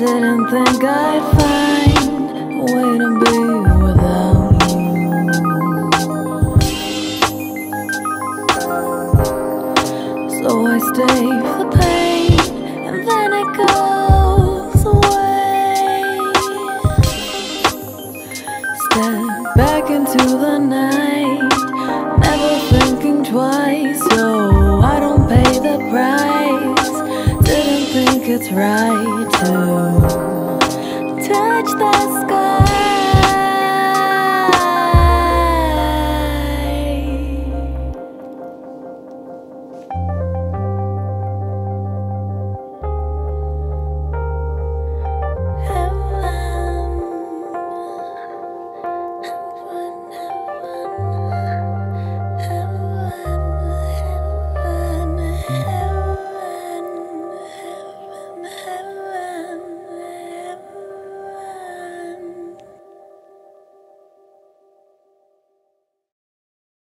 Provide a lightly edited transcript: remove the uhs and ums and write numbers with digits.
Didn't think I'd find a way to be without you. So I stay for the pain, and then it goes away. Step back into the night, never thinking twice, so I don't pay the price. Didn't think it's right to touch the sky.